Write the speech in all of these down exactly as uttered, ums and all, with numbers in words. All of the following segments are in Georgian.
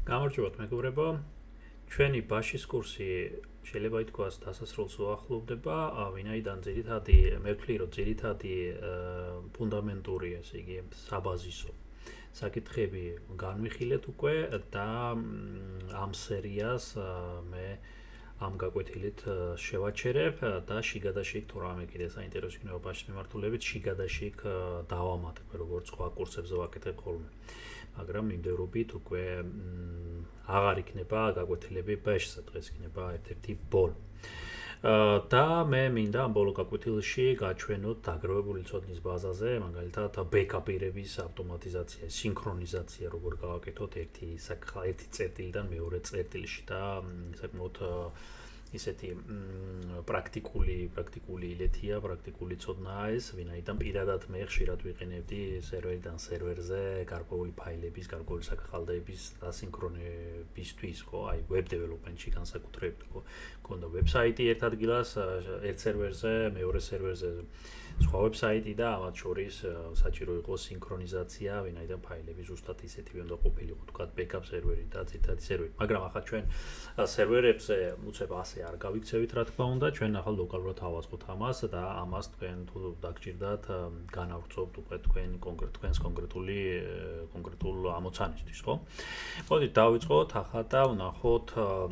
გამარჯობათ მეგობრებო, ჩვენი ბაშის კურსი შეიძლება ითქვას დასასრულს უახლოვდება, ვინაიდან ძირითადი მე ვთვლი, რომ ძირითადი ფუნდამენტური, ესე იგი, საბაზისო საკითხები განვიხილეთ უკვე და ამ სერიას მე ამ გაკვეთილით შევაჩერებ და შიგადაშიგ თუ რამე კიდე საინტერესო იქნება ბაშის მიმართულებით, შიგადაშიგ დავამატებ, როგორც სხვა კურსებზე ვაკეთებ ხოლმე. მაგრამ მიმდევრობით უკვე აღარ იქნება გაკვეთილები ბაშზე, დღეს იქნება ერთ-ერთი ბოლო. და მე მინდა ამ ბოლო გაკვეთილში გაჩვენოთ დაგროვებული ცოდნის ბაზაზე, მაგალითად ბექაპირების ავტომატიზაცია, სინქრონიზაცია, როგორ გავაკეთოთ ერთი ერთი წერტილიდან მეორე წერტილში და საკმაოდ ისეთი პრაქტიკული პრაქტიკული ილეთია, პრაქტიკული ცოდნაა ეს, ვინაიდან პირადად მე ხშირად ვიყენებდი სერვერიდან სერვერზე გარკვეული ფაილების, გარკვეული საკახალდეების დასინქრონებისთვის, ხო, აი web development-ში განსაკუთრებით, ხო, გქონდა ვებსაიტი ერთ ადგილას, ერთ სერვერზე, მეორე სერვერზე სხვა ვებსაიტი და ამათ შორის საჭირო იყო სინქრონიზაცია, ვინაიდან ფაილები ზუსტად ისეთივე უნდა ყოფილიყო, თქვათ backup სერვერი და ცითადი სერვერი. მაგრამ ახლა ჩვენ სერვერებზე უცებ ასე არ გავიქცევით, რა თქმა უნდა, ჩვენ ახლა ლოკალურად ავაწყოთ ამას და ამას თქვენ თუ დაგჭირდათ განავრცობთ უკვე თქვენ კონკრეტ თქვენს კონკრეტული კონკრეტულ ამოცანისთვის, ხო? მოდით დავიწყოთ ახლა და ვნახოთ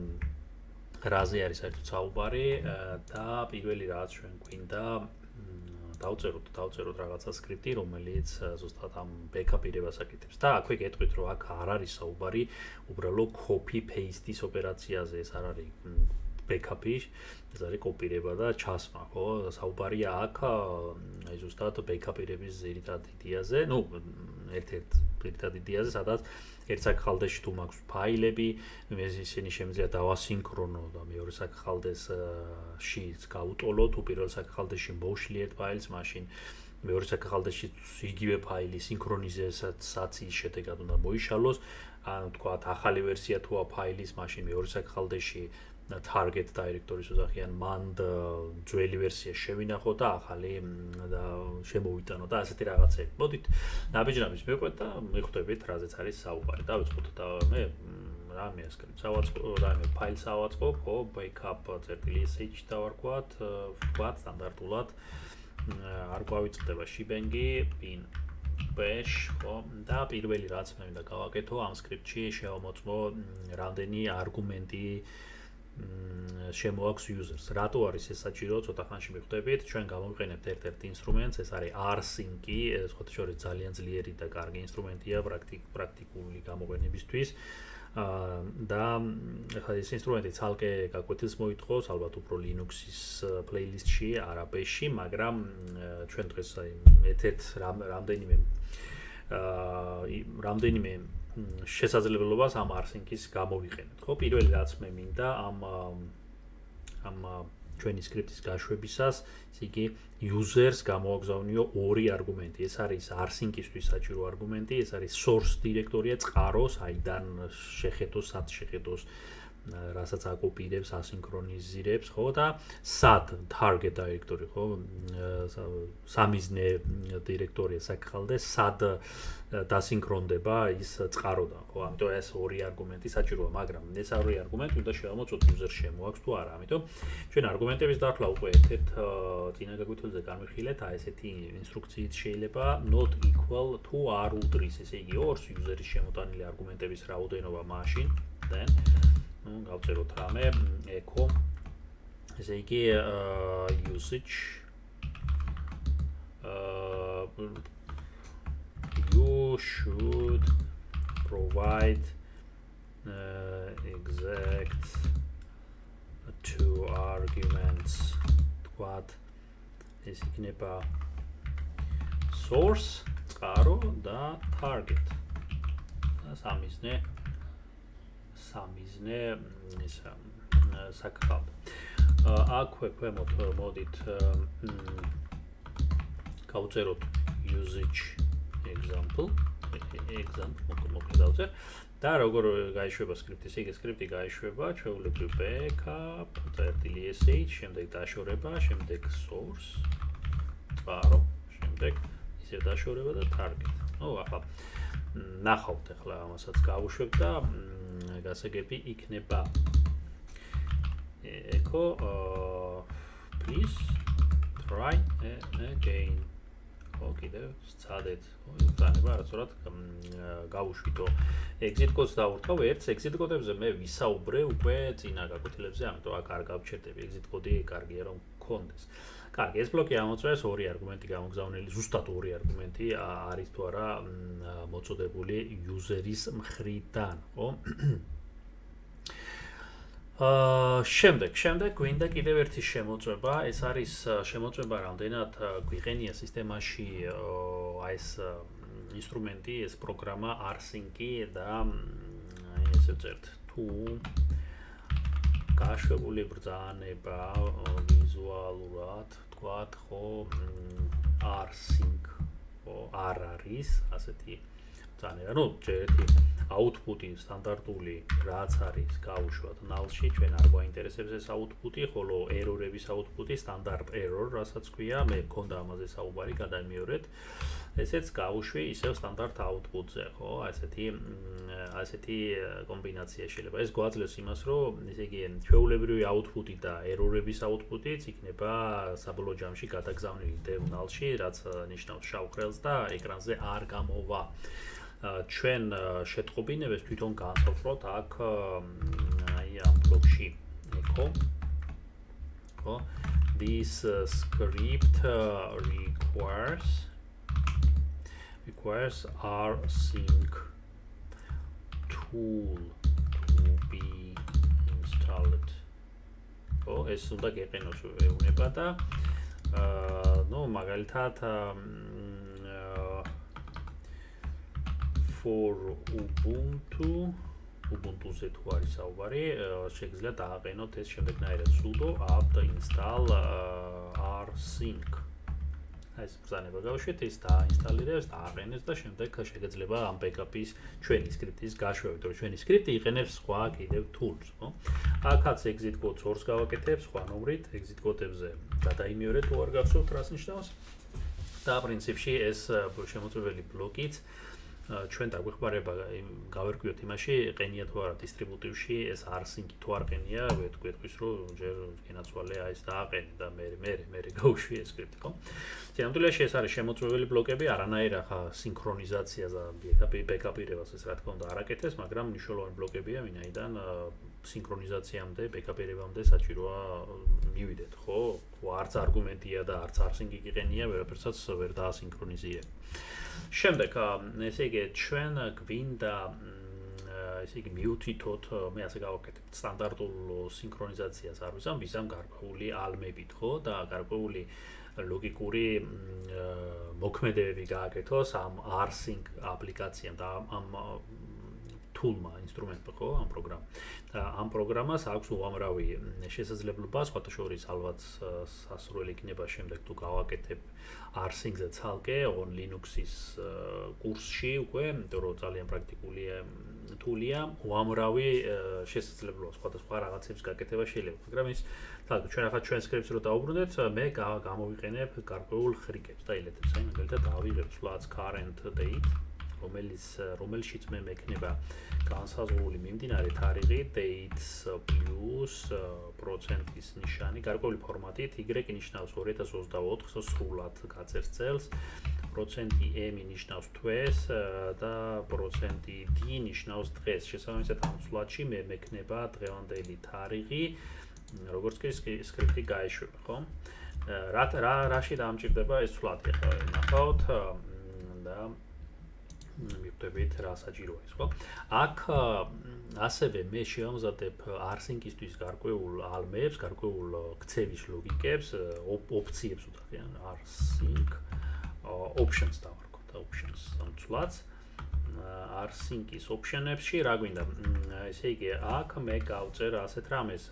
რაზე არის საერთოდ საუბარი და პირველი რაც ჩვენ გვინდა დავწეროთ, დავწეროთ რაღაცა სკრიპტი, რომელიც ზუსტად ამ ბექაპირებას აკეთებს. და აქვე გეტყვით, რომ აქ არ არის საუბარი უბრალოდ copy paste-ის ოპერაციაზე, ეს არ არის ბექაპი, ეს არის კოპირება და ჩასმა, ხო? საუბარია აქ აი ზუსტად ბექაპირების ძირითად იდეაზე, ну, ერთ-ერთ ძირითად იდეაზე, სადაც ერთ საკახალდეში თუ მაქვს ფაილები, ეს ისინი შემიძლია დავასინქრონო და მეორე საკახალდეში გავუტოლო, თუ პირველ საკახალდეში მოვშლიეთ ფაილს, მაშინ მეორე საკახალდეში იგივე ფაილი სინქრონიზაციას შედეგად უნდა მოიშალოს, ან თქვათ ახალი ვერსია თუ ფაილის, მაშინ მეორე საკახალდეში target directory-ს უძახიან, მან ძველი ვერსია შევინახო და ახალი და შემოვიტანო და ასეთი რაღაცები. მოდით ნაბიჯნაბის მივყვეთ და მიხვდებით, რაზეც არის საუბარი. დავიწყოთ და მე რამე სკრიპტს ავაწყო, რამე ფაილს ავაწყო, ხო, backup.sh დავარქვათ, ვთქვათ სტანდარტულად არ გვავიწყდება shebang-ი, bin bash, ხო, და პირველი რაც მე მინდა გავაკეთო ამ სკრიპტში შევამოწმო რამდენი არგუმენტი შემოაქვს users. რატო არის ეს საჭირო? ცოტა ხანში მიხვდებით, ჩვენ გამოვიყენებთ ერთ-ერთ ინსტრუმენტს, ეს არის rsync-ი, სხვათა შორის ძალიან ძლიერი და კარგი ინსტრუმენტია პრაქტიკული გამოყენებისთვის. და ახლა ეს ინსტრუმენტი ცალკე გაკვეთილს მოითხოვს, ალბათ უფრო Linux-ის playlist-ში, არა bash-ში, მაგრამ ჩვენ დღეს აი ერთ-ერთ რამდენიმე რამდენიმე შესაძლებლობას ამ rsync-ის გამოვიყენებთ. ხო, პირველი რაც მე მინდა ამ ამ ჩვენი სკრიპტის გაშვებისას, ისე იგი users გამოაგზავნიო ორი არგუმენტი. ეს არის rsync-ისთვის საჭირო არგუმენტი, ეს არის source დირექტორია, წყარო, საიდან შეხედოს, სად შეხედოს, რასაც აკოპირებს, ასინქრონიზირებს, ხო, და sad target directory, ხო, სამიზნე დირექტორია საკახალდე, sad დასინქრონდება ის წყაროდან, ხო, ამიტომ ეს ორი არგუმენტი საჭიროა, მაგრამ ეს ორი არგუმენტი უნდა შევამოწმოთ user-ს შემოაქვს თუ არა, ამიტომ ჩვენ არგუმენტების დახლა უკვე ერთ-ერთ წინა გაკვეთილზე განვიხილეთ, აი ესეთი ინსტრუქციით შეიძლება not equal თუ არ უდრის, ესე იგი ორს user-ის შემოტანილი არგუმენტების რაოდენობა მაშინ, then ну, გავწეროთ რამე echo, ესე იგი usage you should provide uh, exact two arguments, თქვათ ეს იქნება source, წყარო და target. სამიზნე სამიზნე ის საკახალდე. აქვე ქვემოთ მოდით გავწეროთ usage example, example მოკლედ დავწერ და როგორ გაიშვება სკრიპტი, ეს სკრიპტი გაიშვება, ჩვეულებრივ backup.sh, შემდეგ დაშორება, შემდეგ source, წყარო, შემდეგ ისევ დაშორება და target. ნუ ახლა ნახავთ ახლა ამასაც გავუშვებ და გასაგები იქნება. ეკო please try again. კიდევ სცადეთ. ძალიან რაცურად გავუშვიდო. exit codes დავურთავ ერთს exit code-ებზე მე ვისაუბრე უკვე წინა გაკვეთილებზე, ამიტომ აქ არ გავჩერდები exit code-ი კარგია რომ გქონდეს. კარგი, ეს ბლოკი ამოწევს ორი არგუმენტი გამოგზავნილი, ზუსტად ორი არგუმენტი არის თუ არა მოწოდებული user-ის მხრიდან, ხო? აა შემდეგ, შემდეგ გვინდა კიდევ ერთი შემოწმება, ეს არის შემოწმება რამდენად გვიყენია სისტემაში აი ეს ინსტრუმენტი, ეს პროგრამა rsync-ი და ესე ვწერთ თუ გაშვებული ბრძანება ვიზუალურად, თქვათ, ხო, rsync, ხო, არ არის, ასეთი ბრძანება. ну, ერთი output-ი სტანდარტული რაც არის გავუშვათ null-ში, ჩვენ არ გვაინტერესებს ეს output-ი, ხოლო error-ების output-ი standard error, რასაც ქვია, მე მქონდა ამაზე საუბარი, გადამიორეთ. ესეც გავუშვი ისევ სტანდარტ output-ზე, ხო? ასეთი ასეთი კომბინაცია შეიძლება. ეს გვაძლევს იმას, რომ ესე იგი ჩვეულებრივი output-ი და error-ების output-იც იქნება საბოლოო ჯამში გადაგზავნილი dev null-ში, რაც ნიშნავს შავ ხვრელს და ეკრანზე არ გამოვა. ჩვენ შეტყობინებებს თვითონ განსაზღვროთ აქ აი ამ ბლოკში echo ხო this uh, script uh, requires requires rsync tool to be installed. ხო ეს უნდა გეყენოს ეუბნება და აა ნუ მაგალითად for ubuntu ubuntu-ზე თუ არის საუბარი, შეგიძლიათ დააყენოთ ეს შემდეგნაირად sudo apt install rsync. აი ეს ბრძანება გავუშვით, ის დაინსტალირებს, დააყენებს და შემდეგ შეგიძლება ამ backup-ის ჩვენი სკრიპტის გაშვებით, რომ ჩვენი სკრიპტი იყენებს სხვა კიდევ tools, ხო? აქაც exit codes ორს გავაკეთებ, სხვა ნომრით, exit code-ებზე გადაიმიორეთ, თუ არ გახსოვთ რას ნიშნავს. და პრინციპში ეს შემოწმებელი ბლოკიც ჩვენ დაგვეხმარება გავერკვიოთ იმაში, ყენია თუ არა დისტრიბუტივში ეს rsync-ი თუ არ ყენია, ვეთქვით, რომ ჯერ გენაცვალე აი ეს დააყენე და მე მე მე გავუშვი ეს სკრიპტი, ხო? სიამოვნებაში ეს არის შემოწმებელი ბლოკები, არანაირ ახლა სინქრონიზაციას და backup-ირებას ეს რა თქმა უნდა არ აკეთებს, მაგრამ მნიშვნელოვანი ბლოკებია, ვინაიდან სინქრონიზაციამდე, backup-ირებამდე საჭიროა მივიდეთ, ხო? არც არგუმენტია და არც rsync-ი გიყენია, ვერაფერსაც ვერ დაასინქრონიზიებ. შემდეგ, ესე იგი, ჩვენ გვინდა ესე იგი მივთითოთ, მე ასე გავაკეთებ სტანდარტულ სინქრონიზაციას არ ვიზამ, ვიზამ გარკვეული ალმებით, ხო? და გარკვეული ლოგიკური მოქმედებები გააკეთოს ამ rsync აპლიკაციამ და ამ tool-მა, ინსტრუმენტმა, ხო, ამ პროგრამამ. და ამ პროგრამას აქვს უამრავი შესაძლებლობა, სხვათა შორის ალბათ სასურველი იქნება შემდეგ თუ გავაკეთებ rsync-ზე ცალკე on Linux-ის კურსში უკვე, იმიტომ რომ ძალიან პრაქტიკული tool-ია, უამრავი შესაძლებლობა, სხვადასხვა რაღაცების გაკეთება შეიძლება, მაგრამ ის თალკ ჩვენ ახლა ჩვენ scripts რო დავუბრუნდეთ, მე გამოვიყენებ გარკვეულ ხრიკებს და ილეთებს, აი მაგალითად დავიღებ flats current date რომელიც რომელშიც მე მექნება განსაზღვრული მიმდინარე თარიღი dates plus პროცენტის ნიშანი გარკვეული ფორმატით y ნიშნავს ორი ათას ოცდაოთხს სრულად გაწერს წელს პროცენტი m ნიშნავს თვეს და პროცენტი d ნიშნავს დღეს შესაბამისად ამ სლატში მე მექნება დღევანდელი თარიღი როგორც კი სკრიპტი გაეშვება ხო რა რა რაში დამჭირდება ეს სლატი ხო ნახავთ და მივხვდებით რა საჭიროა ის ხო აქ ასევე მე შევამზადებ rsync-ისთვის გარკვეულ ალმებს, გარკვეულ ქცევის ლოგიკებს, ოპციებს უთხრიან rsync options დავარქვათ options სამწლაც rsync-ის option-ებში რა გვინდა ესე იგი აქ მე გავწერ ასეთ რამეს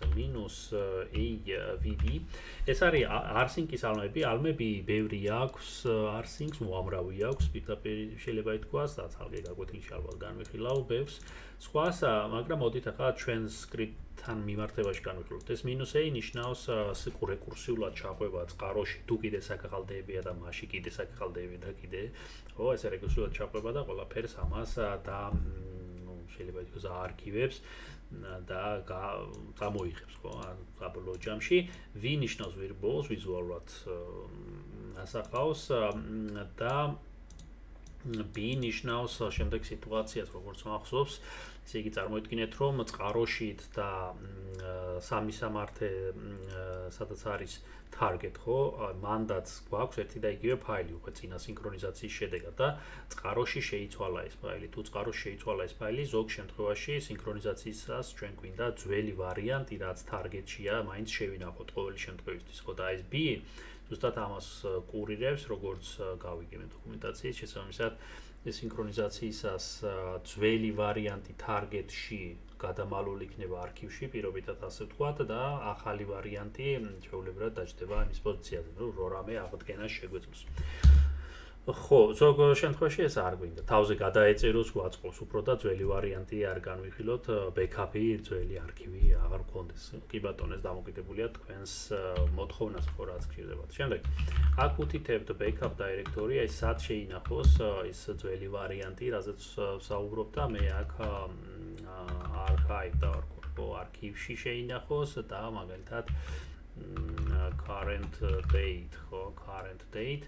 -avd ეს არის rsync-ის ალმები ალმები ბევრი აქვს rsync-ს უამრავი აქვს პირდაპირ შეიძლება ითქვას და ცალკე გაკვეთილში ალბათ განვიხილავ ბევრს სხვას მაგრამ მოდით ახლა ჩვენ script-თან მიმართებაში განვიხილოთ ეს -a ნიშნავს რეკურსიულად ჩაყვება წყაროში თუ კიდე საკახალდეებია და მასში კიდე საკახალდეები და კიდე ხო ეს რეკურსიულად ჩაყვება და ყველაფერს ამას და შეიძლება ითქვას აარქივებს და წამოიღებს, ხო, საბოლოო ჯამში ვინ ნიშნავს ვირბოლს ვიზუალურად ასახავს და B ნიშნავს შემდეგ სიტუაციას, როგორც მახსოვს, ესე იგი წარმოიდგინეთ, რომ წყაროშით და სამი სამართე სადაც არის target, ხო, მანდაც გვაქვს ერთი და იგივე ფაილი უკვე წინა სინქრონიზაციის შედეგად და წყაროში შეიცვალა ეს ფაილი. თუ წყაროში შეიცვალა ეს ფაილი, ზოგ შემთხვევაში სინქრონიზაციისას ჩვენ გვინდა ძველი ვარიანტი, რაც target-შია, მაინც შევინახოთ ყოველი შემთხვევისთვის, ხო და ეს B ზუსტად ამას კურირებს, როგორც გავიგებთ დოკუმენტაციის შესაბამისად სინქრონიზაციისას ძველი ვარიანტი target-ში გადამალული იქნება არქივში, პირობითად ასე ვთქვათ და ახალი ვარიანტი ჩვეულებრივად დაჯდება იმის პოზიციაზე, რომ რამე აღდგენას შეგვეძლოს. ხო, ზოგ შემთხვევაში ეს არ გვინდა. თავზე გადაეწეროს, გვაწყობს უფრო და ძველი ვარიანტი არ განვიხილოთ, backup-ი, ძველი არქივი აღარ გქონდეს. კი ბატონო, ეს დამოკიდებულია თქვენს მოთხოვნას, ხო, რაც გჭირდებათ. შემდეგ, აქ უთითებთ backup directory, აი სად შეინახოს ის ძველი ვარიანტი, რაზეც ვსაუბრობ და მე აქ archive და არქივში შეინახოს და მაგალითად current date, ხო, current date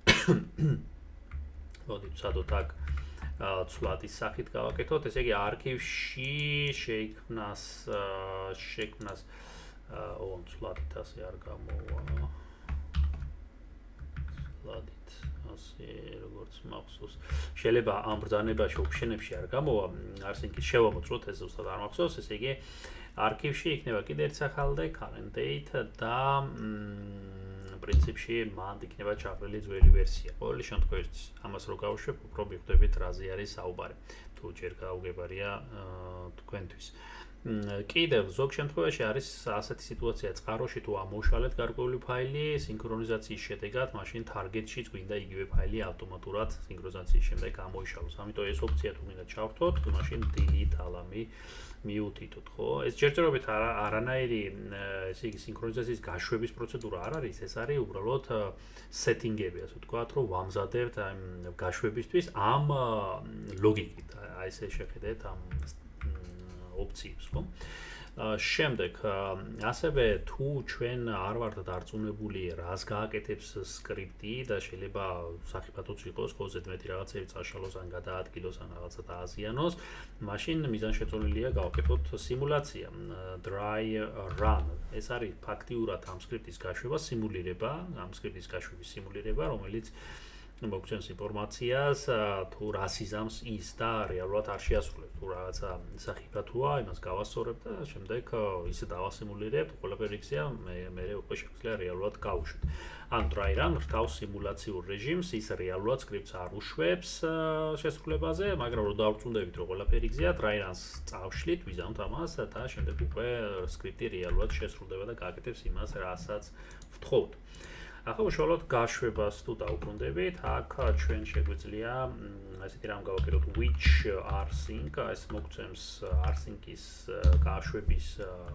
მოდით ვცადოთ აქ ცვლადის სახით გავაკეთოთ, ესე იგი არქივში შეიქმნას შეიქმნას ო ცვლადით ასე არ გამოვა ცვლადით ასე როგორც მახსოვს შეიძლება ამ ბრძანებაში ოფშენებში არ გამოვა არსინკის შევამოწმოთ ეს ზუსტად არ მახსოვს, ესე იგი არქივში იქნება კიდე ერთ სახალდე current date და პრინციპში მანდ იქნება ჩაყრილი ძველი ვერსია. ყოველი შემთხვევაში ამას რო გავუშვებ, უფრო მიხვდებით რაზე არის საუბარი. თუ ჯერ გაუგებარია თქვენთვის. კიდევ ზოგ შემთხვევაში არის ასეთი სიტუაცია, წყაროში თუ ამოუშალეთ გარკვეული ფაილი, სინქრონიზაციის შედეგად, მაშინ target-შიც გვინდა იგივე ფაილი ავტომატურად სინქრონიზაციის შემდეგ გამოიშალოს. ამიტომ ეს ოფცია თუ მინდა ჩავხტოთ, მაშინ delete alarm-ი მიუთითოთ, ხო? ეს ჯერჯერობით არანაირი ესე იგი სინქრონიზაციის გაშვების პროცედურა არ არის, ეს არის უბრალოდ setting-ები, ასე ვთქვათ, რომ ვამზადებთ ამ გაშვებისთვის ამ ლოგიკით. აი ესე შეხედეთ ამ ოფციებს, ხო? შემდეგ, ასევე თუ ჩვენ არ ვართ დარწმუნებული, რას გააკეთებს სკრიპტი და შეიძლება სახიფათოც იყოს, ხო, ზედმეტი რაღაცები წაშალოს ან გადაადგილოს ან რაღაცა დააზიანოს, მაშინ მიზანშეწონილია გავაკეთოთ სიმულაცია, dry run. ეს არის ფაქტიურად ამ სკრიპტის გაშვება, სიმულირება, ამ სკრიპტის გაშვების სიმულირება, რომელიც მოგცემს ინფორმაციას თუ რას იზამს ის და რეალურად არ შეასრულებს, თუ რაღაცა სახიფათოა, იმას გავასწორებ და შემდეგ ისე დავასიმულირებ, ყველაფერი იქცია, მე მე უკვე შეგვიძლია რეალურად გავუშვით. ან dry run რთავს სიმულაციურ რეჟიმს, ის რეალურად სკრიპტს არ უშვებს შესრულებაზე, მაგრამ რო დავწუნდებით, რომ ყველაფერი იქცია, dry run-ს წავშლით, ვიზამთ ამას და შემდეგ უკვე სკრიპტი რეალურად შესრულდება და გააკეთებს იმას, რასაც ვთხოვთ. ახლა უშუალოდ გაშვებას თუ დაუბრუნდებით, აქ ჩვენ შეგვიძლია ასეთი რამ გავაკეთოთ which rsync, ეს მოგცემს rsync-ის გაშვების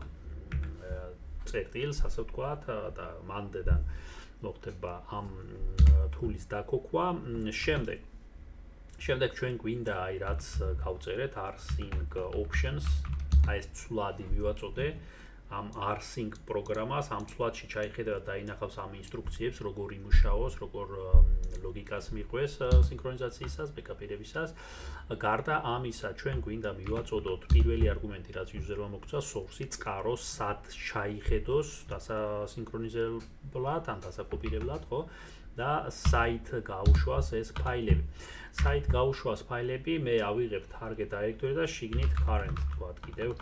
წერტილს, ასე ვთქვათ, და მანდედან მოხდება ამ თულის დაქოქვა. შემდეგ შემდეგ ჩვენ გვინდა აი რაც გავწერეთ rsync options, აი ეს ცვლადი მივაწოდე ამ rsync პროგრამას, ამ ცვლადში ჩაიხედა და დაინახავს ამ ინსტრუქციებს, როგორ იმუშაოს, როგორ ლოგიკას მიყვეს სინქრონიზაციისას, ბექაპირებისას. გარდა ამისა, ჩვენ გვინდა მივაწოდოთ პირველი არგუმენტი, რაც user-მა მოგცა, source-ი, წყაროს, სად ჩაიხედოს დასასინქრონიზებლად, ან დასაკოპირებლად, ხო? და site გაუშვას ეს ფაილები. site გაუშვას ფაილები მე ავიღებ target directory და შიგნით current თქვათ კიდევ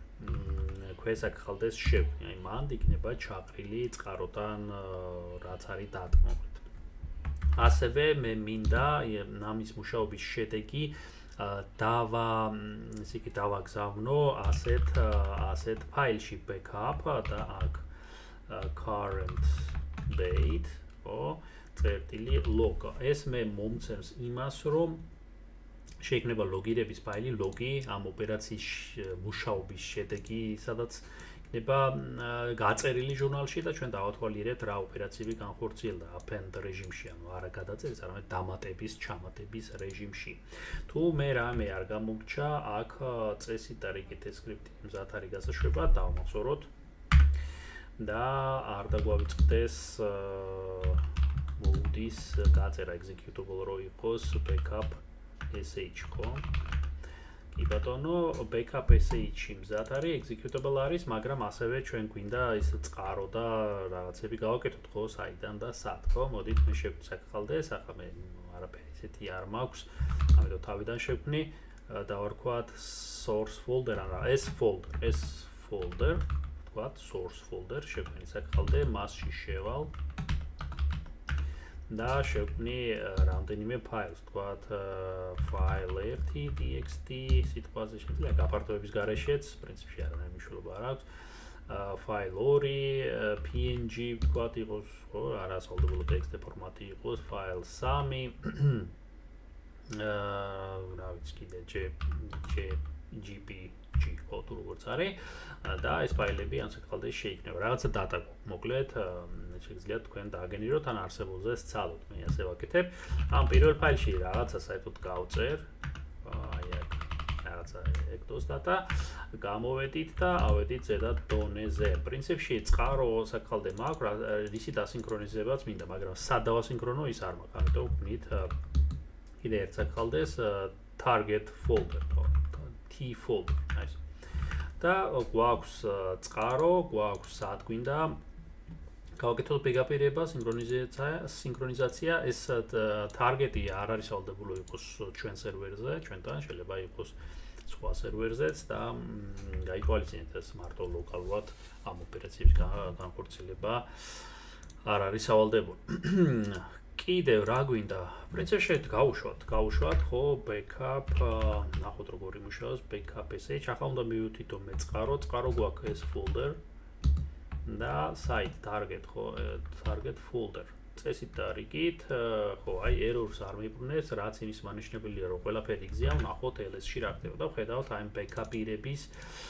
ქვესაკ ხალდეს შევქნი, აი მანდ იქნება ჩაყრილი წყაროდან რაც არის დატკბობით. ასევე მე მინდა ამის მუშაობის შედეგი დავა, ესე იგი დავაგზავნო ასეთ ასეთ ფაილში backup და აქ current date, ხო, წერტილი log. ეს მე მომცემს იმას, რომ შეიქმნება ლოგირების ფაილი, ლოგი ამ ოპერაციის მუშაობის შედეგი, სადაც ნება გაწერილი ჟურნალში და ჩვენ დავათვალიერებთ რა ოპერაციები განხორციელდა append რეჟიმში, ანუ არა გადაწერის, არამედ დამატების, ჩამატების რეჟიმში. თუ მე რამე არ გამომრჩა, აქ წესით და რიგით ეს სკრიპტი მზად არის გასაშვება, დავამახსოვროთ და არ დაგვავიწყდეს mode's გაწერა executable რო იყოს backup sh ხო? კი ბატონო, backup sh-ში მზად არის, executable არის, მაგრამ ასევე ჩვენ გვინდა ის წყარო და რაღაცები გავაკეთოთ ხო, საიდან და სად ხო? მოდით მე შევცაკხალდეს, ახლა მე არაფერი ისეთი არ მაქვს, ამიტომ თავიდან შევქმნი, დავარქვათ source folder, არა, s folder, s folder, ვთქვათ source folder, შევქმნი საკხალდე, მასში შევალ და შევქმნი რამდენიმე ფაილს, ვთქვათ file ერთი txt სიტყვაზე შეიძლება გაფართოების გარეშეც, პრინციპში არანაირი მნიშვნელობა არ აქვს. file ორი png ვთქვათ იყოს, ხო, არასავალდებულო ტექსტი ფორმატი იყოს, file სამი აა რა ვიცი კიდე jpg ხო თუ როგორც არის და ეს ფაილები ამ საკითხალდეს შეიქმნება. რაღაცა data მოკლედ შეგიძლიათ თქვენ დააგენეროთ ან არსებულზე სცალოთ. მე ასე ვაკეთებ. ამ პირველ ფაილში რაღაცა საერთოდ გავწერ. აი აქ რაღაცა ectos data გამოვედით და ავედით ზედა დონეზე. პრინციპში წყარო საკითხალდე მაქვს, რისი დასინქრონიზებაც მინდა, მაგრამ სად დავასინქრონო ის არ მაქვს. ამიტომ ვქმნით კიდე ერთ საკითხალდეს target folder, t folder, nice. და გვაქვს წყარო, გვაქვს სად გვინდა გავაკეთოთ ბეკაპირება, სინქრონიზაცია, სინქრონიზაცია, ეს target-ი არ არის სავალდებულო იყოს ჩვენ სერვერზე, ჩვენთან შეიძლება იყოს სხვა სერვერზეც და გაითვალისწინეთ ეს მარტო ლოკალურად ამ ოპერაციების განხორციელება არ არის სავალდებულო. კიდევ რა გვინდა? პრინციპში გავუშვათ, გავუშვათ ხო backup, ნახოთ როგორ იმუშავებს backup sh, ახლა უნდა მივუთითო მე წყარო, წყარო გვაქვს ეს folder და site target ხო, target folder. წესით და რიგით, ხო, აი errors არ მიბრუნებს, რაც იმის მანიშნებელია, რომ ყველაფერი გზია, ვნახოთ ls-ში რა ხდება და ვხედავთ აი backup-ირების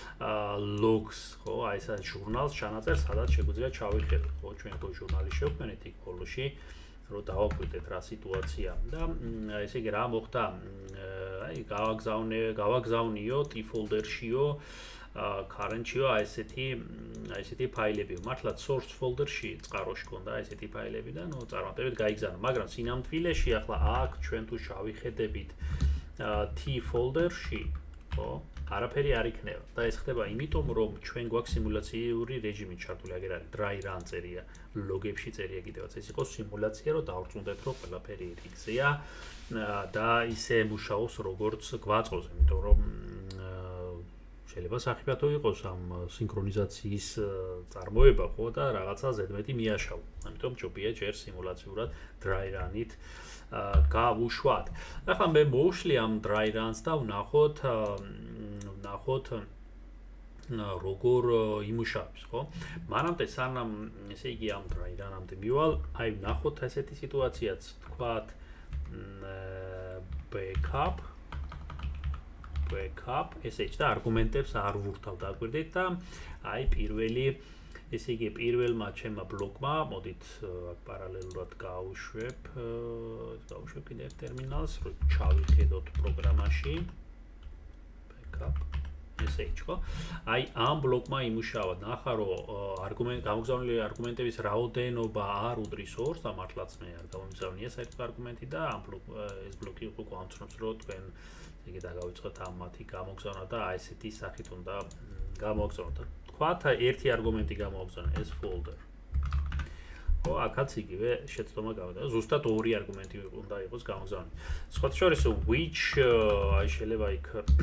logs, ხო, აი ეს ჟურნალს ჩანაწერს, სადაც შეგვიძლია ჩავიხედოთ, ხო, ჩვენ ხო ჟურნალი შევქმნით იქ ბოლოში. რომ დავაკვირდეთ რა სიტუაცია და ესე იგი რა მოხდა აი გავაგზავნე გავაგზავნიო t folder-შიო current-შიო აი ესეთი აი ესეთი ფაილები მართლაც source folder-ში წყაროში ქონდა აი ესეთი ფაილები და ნუ წარმატებით გაიგზავნა მაგრამ სინამდვილეში ახლა აქ ჩვენ თუ შევიხედებით t folder-ში ხო არაფერი არ იქნება და ეს ხდება იმიტომ რომ ჩვენ გვაქვს სიმულაციური რეჟიმი ჩართული აგერ არის dry run წერია ლოგებში წერია კიდევაც ეს იყოს სიმულაცია რომ დავrწმუნდეთ რომ ყველაფერი რიგზეა და ისე მუშაობს როგორც გვაწევს იმიტომ რომ შეიძლება საფრთხე იყოს ამ სინქრონიზაციის წარმოება ხო და რაღაცა ზედმეტი მიაშავო ამიტომ ჯობია ჯერ სიმულაციურად dry run-ით გავუშვათ. ახლა მე მოვშლი ამ dry runs და ვნახოთ ვნახოთ როგორ იმუშავებს, ხო? მანამდე სანამ ესე იგი ამ dry run-ამდე მივალ, აი ვნახოთ ესეთი სიტუაციაც, თქვათ backup backup sh და არგუმენტებს არ ვურთავ დაგვირდით და აი პირველი ესე იგი პირველმა ჩემმა ბლოკმა, მოდით აქ პარალელურად გავუშვებ, გავუშვებ კიდე ერთ ტერმინალს, რომ ჩავიხედოთ პროგრამაში backup sh, ხო? აი ამ ბლოკმა იმუშავა, ნახა რომ არგუმენტ გამოგზავნილი არგუმენტების რაოდენობა არ უდრის ორს, და მართლაც მე არ გამომგზავნია საერთოდ არგუმენტი და ამ ბლოკ ეს ბლოკი უკვე გვამცნობს, რომ თქვენ იგი დაგავიწყოთ ამ მათი გამოგზავნა და აი ესეთი სახით უნდა გამოგზავნოთ. თქვათ ერთი არგუმენტი გამოვაგზავნე ეს folder. ხო, აქაც იგივე შეცდომა გავიდა. ზუსტად ორი არგუმენტი უნდა იყოს გამოგზავნილი. სხვა შორის which აი შეიძლება იქ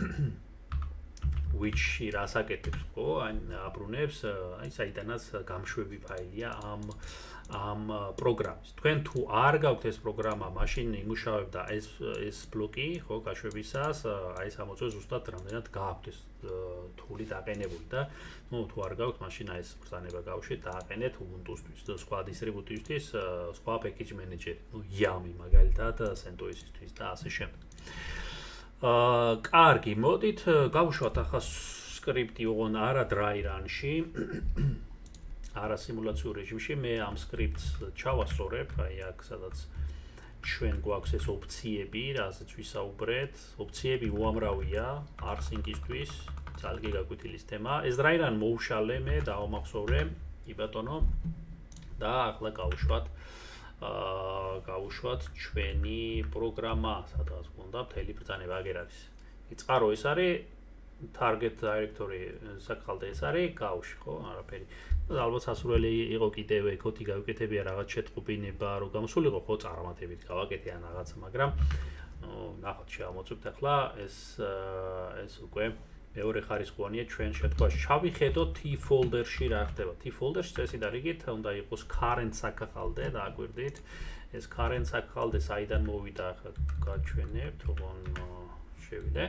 which-ი რას აკეთებს, ხო? ან აბრუნებს აი საიდანაც გამშვები ფაილია ამ ამ პროგრამის. თქვენ თუ არ გაქვთ ეს პროგრამა, მაშინ იმუშავებდა ეს ეს ბლოკი, ხო, გაშვებისას, აი ეს ამოწევს ზუსტად რამდენად გაქვთ ეს თული დაყენებული და ნუ თუ არ გაქვთ, მაშინ აი ეს ბრძანება გავუშვით, დააყენეთ Ubuntu-სთვის და სხვა დისტრიბუტივისთვის, სხვა package manager-ი, ნუ Yami მაგალითად, CentOS-ისთვის და ასე შემდეგ. აა, კარგი, მოდით გავუშვათ ახლა სკრიპტი ოღონ არა dry-run-ში, არა სიმულაციურ რეჟიმში, მე ამ სკრიპტს ჩავასწორებ, აი აქ სადაც ჩვენ გვაქვს ეს ოფციები, რაზეც ვისაუბრეთ, ოფციები უამრავია rsync-ისთვის, ძალზე გაგვითილის თემა. ეს dry-run მოუშალე მე დავამახსოვრე, კი ბატონო, და ახლა გავუშვათ აა გავუშვათ ჩვენი პროგრამა, სადაც გვქონდა მთელი ბრძანება აგერ არის. იწყარო ეს არის target directory საკალდე ეს არის გავუშვი, ხო, არაფერი. ალბათ სასურველი იყო კიდევ ეკოთი გავიკეთებია რაღაც შეტყობინება, რომ გამოსულიყო ხო წარმატებით გავაკეთე ან რაღაცა, მაგრამ ნახოთ შევამოწმებთ ახლა ეს ეს უკვე მეორე ხარისხოვანია ჩვენ შემთხვევაში. ჩავიხედოთ T folder-ში რა ხდება. T folder-ში წესი დარიგით, უნდა იყოს current საკახალდე, დააგვირდით. ეს current საკახალდე საიდან მოვიდა, ახლა გაჩვენებთ, როგორ შევიდე.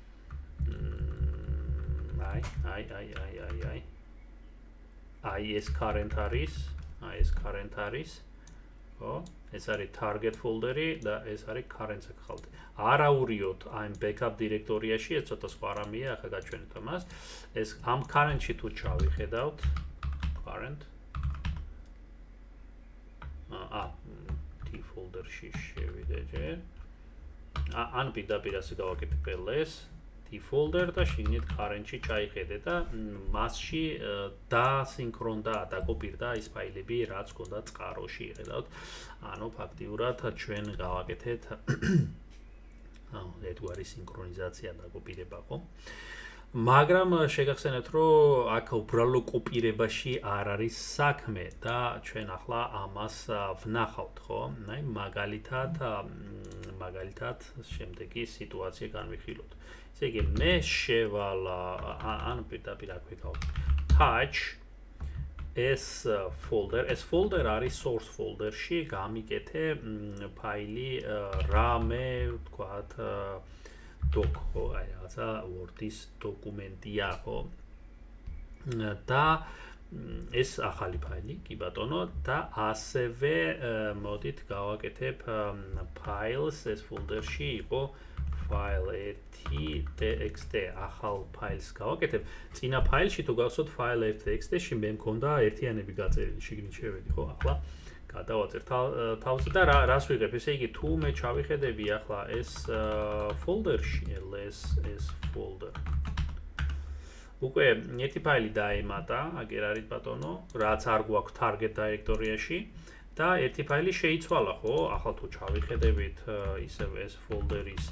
აი, აი, აი, აი, აი, აი. აი ეს current არის, აი ეს current არის. ხო? ეს არის target folder-ი და ეს არის current საკახალდე. არაურიოთ აი backup დირექტორიაში, ეს ცოტა სხვა რამეა, ახლა გაჩვენეთ ამას. ეს ამ current-ში თუ ჩავიხედავთ, current აა T folder-ში შევიდე ჯერ. ან პირდაპირ ასე გავაკეთებ ls T folder და შიგნით current-ში ჩაიხედე და მასში დაასინქრონდა, დაკოპირდა ის ფაილები, რაც გქონდა წყაროში, ხედავთ. ანუ ფაქტიურად ჩვენ გავაკეთეთ ერთგვარი სინქრონიზაცია და კოპირება, ხო? მაგრამ შეგახსენებთ, რომ აქ უბრალო კოპირებაში არ არის საქმე და ჩვენ ახლა ამას ვნახავთ, ხო? აი მაგალითად, მაგალითად შემდეგი სიტუაცია განვიხილოთ. ესე იგი, მე შევალა ან პირდაპირ აქ ვიქავ touch ეს folder, ეს folder არის source folder-ში, გამიკეთე ფაილი rame, ვთქვათ, doc, ხო, აი რაღაცა Word-ის დოკუმენტია, ხო? და ეს ახალი ფაილი, კი ბატონო, და ასევე მოდით გავაკეთებ files, ეს folder-ში იყო file txt ახალ ფაილს გავაკეთებ. წინა ფაილში თუ გახსოვთ file txt-ში მე მქონდა ერთიანები გაწერილი, შიგნით შევედი, ხო? ახლა გადავაწერ თავზე და რას ვიღებ? ესე იგი, თუ მე ჩავიხედები ახლა ეს folder-ში, ls ეს folder. უკვე ერთი ფაილი დაემატა, აგერ არის ბატონო, რაც არ გვაქვს target directory-ში და ერთი ფაილი შეიცვალა, ხო? ახლა თუ ჩავიხედებით ისევ ეს folder-ის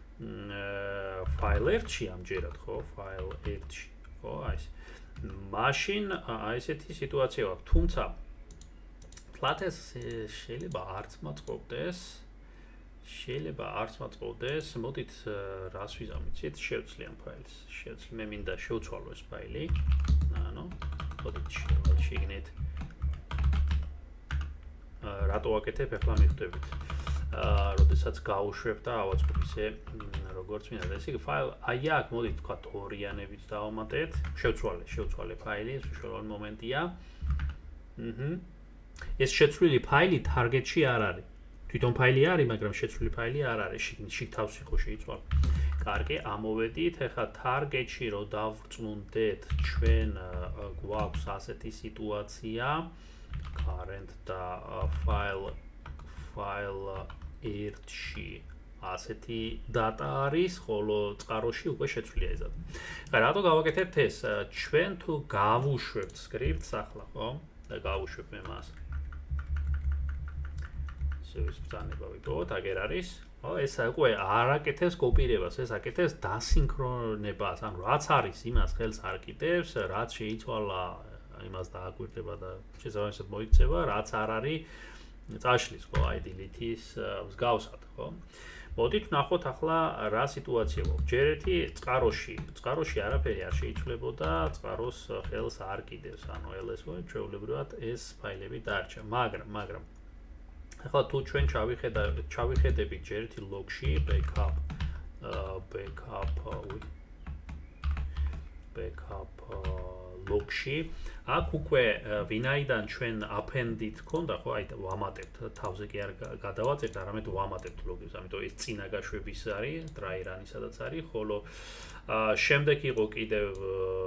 file one-ში ამჯერად, ხო? file one-ში, ხო? აი ეს. მაშინ აი ესეთი სიტუაცია აქვს, თუმცა ფლატეს შეიძლება არც მაწყობდეს, შეიძლება არც მაწყობდეს, მოდით რას ვიზამიცით, შევცვლი ამ ფაილს. შევცვლი, მე მინდა შევცვალო ეს ფაილი. ანუ, მოდით შეგნით. რატო ვაკეთებ, ახლა მიხვდებით. აა, როდესაც გავუშვებ და ავაწყობ ისე როგორც მინდა. ესე იგი, ფაილ აი აქ მოდით თქვათ ორიანებით დავამატეთ. შევცვალე, შევცვალე ფაილი, ეს უშუალო მომენტია. აჰა. ეს შეცვლილი ფაილი target-ში არ არის. თვითონ ფაილი არის, მაგრამ შეცვლილი ფაილი არ არის. შიგნით თავს იყო შეიცვალა. კარგი, ამოვედით. ახლა target-ში რო დავწმუნდეთ, ჩვენ გვაქვს ასეთი სიტუაცია. current და file file one-ში ასეთი data არის, ხოლო წყაროში უკვე შეცვლილია ეს data. ხა რატო გავაკეთებთ ეს? ჩვენ თუ გავუშვებთ script-ს ახლა, ხო? და გავუშვებ მე მას. ეს ბრძანება ვიპოვოთ, აგერ არის. ხო, ეს უკვე არ აკეთებს კოპირებას, ეს აკეთებს დასინქრონებას, ანუ რაც არის, იმას ხელს არ კიდევს, რაც შეიცვალა, იმას დააკვირდება და შესაბამისად მოიქცევა, რაც არ არის წაშლის, ხო, აი delete-ის მსგავსად, ხო? მოდით ვნახოთ ახლა რა სიტუაცია გვაქვს. ჯერ ერთი წყაროში, წყაროში არაფერი არ შეიცვლებოდა, წყაროს ხელს არ კიდევს, ანუ ls ჩვეულებრივად ეს ფაილები დარჩა, მაგრამ, მაგრამ ახლა თუ ჩვენ ჩავიხედავთ, ჩავიხედებით ჯერ ერთი log-ში backup backup backup log-ში, აქ უკვე ვინაიდან ჩვენ append-ით ქონდა, ხო, აი ვამატებთ, თავზე კი არ გადავაწერთ, არამედ ვამატებთ log-ს, ამიტომ ეს წინა გაშვების არის, dry run-ი სადაც არის, ხოლო შემდეგ იყო კიდევ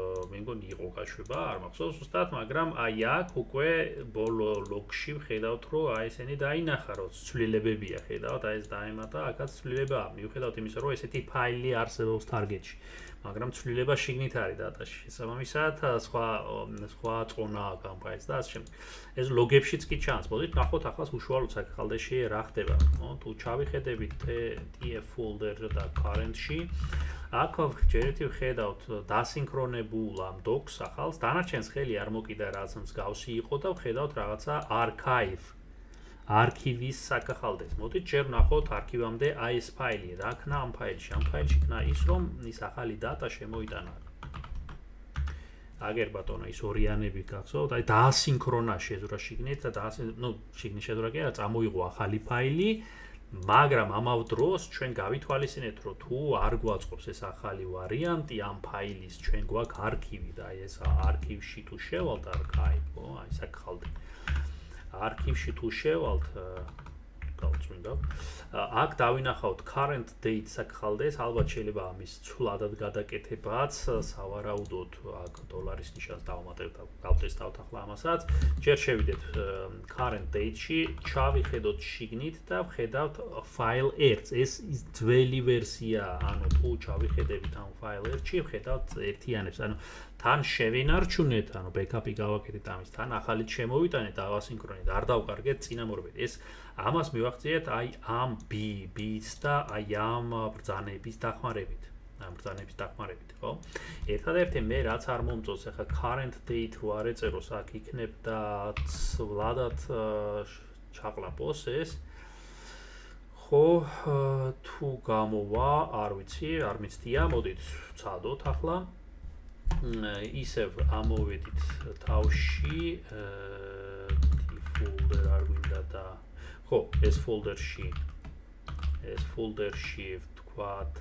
მგონი იყო გაშვება, არ მახსოვს ზუსტად, მაგრამ აი აქ უკვე ბოლო ლოგში ვხედავთ, რომ აი ესენი დაინახა, რომ ცვლილებებია, ხედავთ, აი ეს დაემატა, აქაც ცვლილებაა, მიუხედავად იმისა, რომ ესეთი ფაილი არსებობს target-ში. მაგრამ ცვლილება შიგნით არის დატაში. შესაბამისად, სხვა სხვა წონა აქვს ამ ფაილს და ასე შემდეგ. ეს ლოგებშიც კი ჩანს. მოდით ნახოთ ახლა უშუალოდ საქალდეში რა ხდება. თუ ჩავიხედებით tf folder და current-ში, აქ ჯერეთი ვხედავთ დასინქრონებულ ამ docs ახალს, დანარჩენს ხელი არ მოკიდა რაც მსგავსი იყო და ვხედავთ რაღაცა archive არქივის საკახალდეს. მოდით ჯერ ვნახოთ არქივამდე აი ეს ფაილი, რა ქნა ამ ფაილში. ამ ფაილში ქნა ის, რომ ის ახალი data შემოიტანა. აგერ ბატონო, ის ორიანები გახსოვთ, აი დაასინქრონა შეზურა შიგნით და დაასინ, ნუ შიგნით შეზურა კი არა, წამოიღო ახალი ფაილი, მაგრამ ამავ დროს ჩვენ გავითვალისწინეთ, რომ თუ არ გვაწყობს ეს ახალი ვარიანტი ამ ფაილის, ჩვენ გვაქვს არქივი და აი ეს არქივში თუ შევალთ archive, აი საკახალდი. არქივში თუ შევალთ, გავწვინდა. აქ დავინახავთ current date საკახალდეს, ალბათ შეიძლება ამის ცვლადად გადაკეთებაც, სავარაუდოდ აქ დოლარის ნიშანს დავამატებთ, გავტესტავთ ახლა ამასაც. ჯერ შევიდეთ current date-ში, ჩავიხედოთ შიგნით და ვხედავთ file ერთს. ეს ძველი ვერსია, ანუ თუ ჩავიხედებით ამ file ერთში, ვხედავთ ერთიანებს, ანუ თან შევინარჩუნეთ, ანუ backup-ი გავაკეთეთ ამის, თან ახალით შემოვიტანეთ, დავასინქრონეთ, არ დავკარგეთ წინამორბედ. ეს ამას მივახციეთ აი ამ b b-ს და აი ამ ბრძანების დახმარებით. ამ ბრძანების დახმარებით, ხო? ერთადერთი მე რაც არ მომწონს, ახლა current date რო არ ეწეროს, აქ იქნებ და ცვლადად ჩაყლაპოს ეს. ხო, თუ გამოვა, არ ვიცი, არ მიცდია, მოდით ვცადოთ ახლა. ისევ ამოვედით თავში folder არ გვინდა და ხო, ეს folder-ში ეს folder-ში ვთქვათ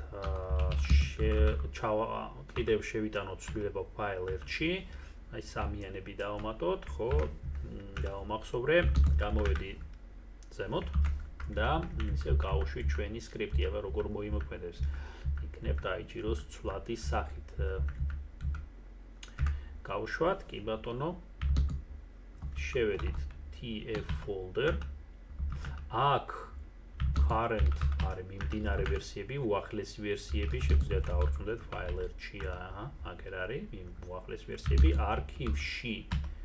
კიდევ შევიტანოთ ცვლილება file ერთში, აი სამიანები დავამატოთ, ხო, დავამახსოვრე, გამოვედი ზემოთ და ისევ გავუშვი ჩვენი სკრიპტი, აბა როგორ მოიმოქმედებს. იქნებ დაიჭიროს ცვლადის სახით. გავუშვათ, კი ბატონო, შევედით tf folder, აქ current არის მიმდინარე ვერსიები, უახლესი ვერსიები, შეგვიძლია დავარწმუნდეთ file ერთში, აჰა, აქ არის უახლესი ვერსიები, არქივში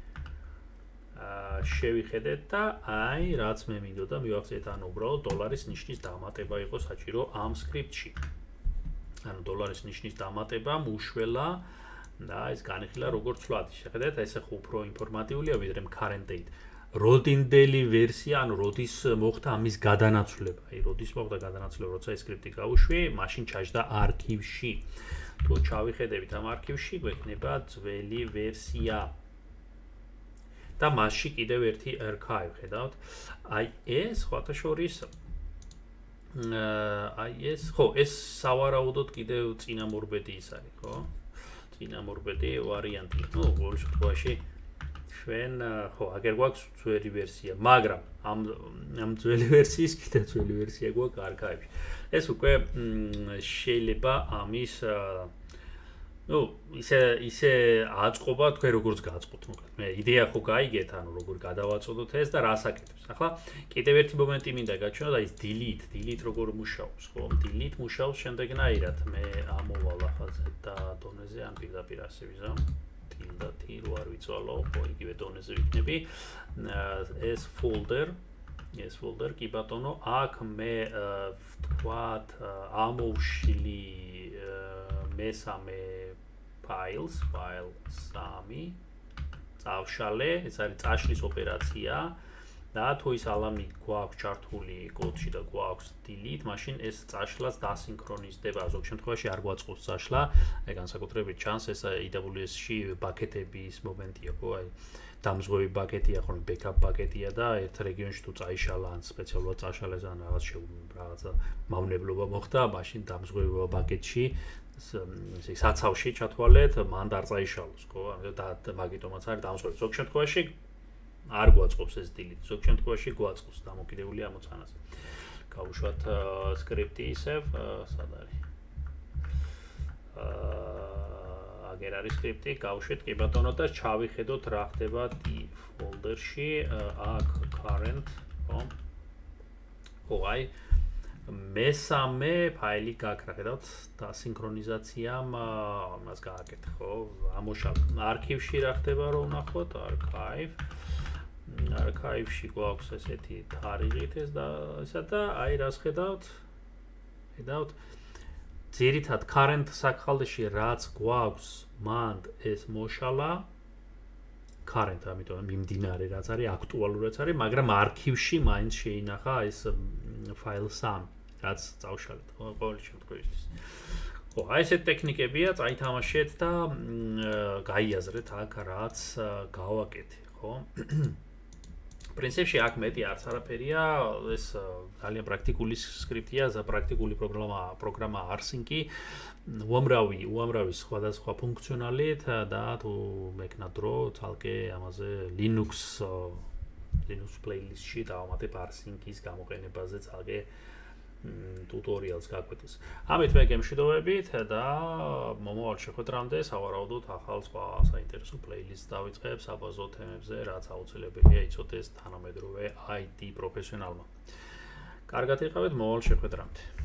შევიხედეთ და აი რაც მე მინდოდა მივახციეთ, ანუ უბრალოდ დოლარის ნიშნის დამატება იყო საჭირო ამ სკრიპტში. ანუ დოლარის ნიშნის დამატება მუშველა და ეს განიხილა როგორც ცვლადი. შეხედეთ, ეს ახლა უფრო ინფორმატიულია ვიდრე current date. როდინდელი ვერსია, ანუ როდის მოხდა ამის გადანაცვლება. აი, როდის მოხდა გადანაცვლება, როცა ეს სკრიპტი გავუშვი, მაშინ ჩაჯდა არქივში. თუ ჩავიხედებით ამ არქივში, გვექნება ძველი ვერსია. და მასში კიდევ ერთი archive, ხედავთ? აი, ეს სხვათა შორის აი ეს, ხო, ეს სავარაუდოდ კიდევ წინამორბედი ის არის, ხო? წინამორბედი ვარიანტი. ნუ, ყოველ შემთხვევაში ჩვენ ხო, აგერ გვაქვს ძველი ვერსია, მაგრამ ამ ამ ძველი ვერსიის კიდევ ძველი ვერსია გვაქვს archive-ში. ეს უკვე შეიძლება ამის ნუ, ისე ისე აწყობა თქვენ როგორც გაწყოთ, მოკლედ. მე იდეა ხო გაიგეთ, ანუ როგორ გადავაწოდოთ ეს და რას აკეთებს. ახლა კიდევ ერთი მომენტი მინდა გაჩვენოთ, აი ეს delete, delete როგორ მუშაობს, ხო? delete მუშაობს შემდეგნაირად. მე ამოვალ ახლა ზედა დონეზე, ან პირდაპირ ასე ვიზამ. tilde t რო არ ვიცვალო, ხო, იგივე დონეზე ვიქნები. ეს folder, ეს folder კი ბატონო, აქ მე ვთქვათ ამოვშლი მესამე files, file სამი, წავშალე, ეს არის წაშლის ოპერაცია და თუ ის ალამი გვაქვს ჩართული კოდში და გვაქვს delete, მაშინ ეს წაშლას დასინქრონიზდება. ზოგ შემთხვევაში არ გვაწყობს წაშლა, აი განსაკუთრებით ჩანს ეს эй დაბლიუ ეს-ში ბაკეტების მომენტია, ხო, აი დამზღვევი ბაკეტია, ხო, backup ბაკეტია და ერთ რეგიონში თუ წაიშალა ან სპეციალურად წაშალეს ან რაღაც რაღაცა მავნებლობა მოხდა, მაშინ დამზღვევი ბაკეტში ესე საცავში ჩათვალეთ, მან დარწაიშალოს, ხო? და მაგიტომაც არის დამზღვევი. ზოგ შემთხვევაში არ გვაწყობს ეს delete, ზოგ შემთხვევაში გვაწყობს, დამოკიდებული ამოცანაზე. გავუშვათ სკრიპტი ისევ, სად არის? აა აგერ არის სკრიპტი, გავუშვით კი ბატონო და ჩავიხედოთ რა ხდება D folder-ში, აქ current, ხო? ხო, აი მესამე ფაილი გაქრა, ხედავთ, და სინქრონიზაციამ ამას გააკეთა, ხო? ამოშალ არქივში რა ხდება რომ ვნახოთ, archive. archive-ში გვაქვს ესეთი თარიღით ეს და ესა და აი რას ხედავთ? ხედავთ? ძირითად current საკხალდეში რაც გვაქვს, მანდ ეს მოშალა current, ამიტომ მიმდინარე რაც არის, აქტუალურიც არის, მაგრამ არქივში მაინც შეინახა ეს file sam, რაც წავშალეთ, ხო, ყოველი შემთხვევაში. ხო, აი ესეთ ტექნიკებია, წაითამაშეთ და გაიაზრეთ აქ რაც გავაკეთე, ხო? პრინციპში აქ მეტი არც არაფერია, ეს ძალიან პრაქტიკული სკრიპტია, ზა პრაქტიკული პროგრამა, პროგრამა Rsync-ი, უამრავი, უამრავი სხვადასხვა ფუნქციონალით და თუ მეკნა დრო, თალკე ამაზე Linux Linux playlist-ში დავამატებ Rsync-ის გამოყენებაზე თალკე tutorials გაკვეთეს. ამით მე გემშვიდობებით და მომავალ შეხვედრამდე სავარაუდოდ ახალ სხვა საინტერესო playlist დავიწყებ საბაზო თემებზე, რაც აუცილებელია იცოდეს თანამედროვე I T პროფესიონალმა. კარგად იყავით, მომავალ შეხვედრამდე.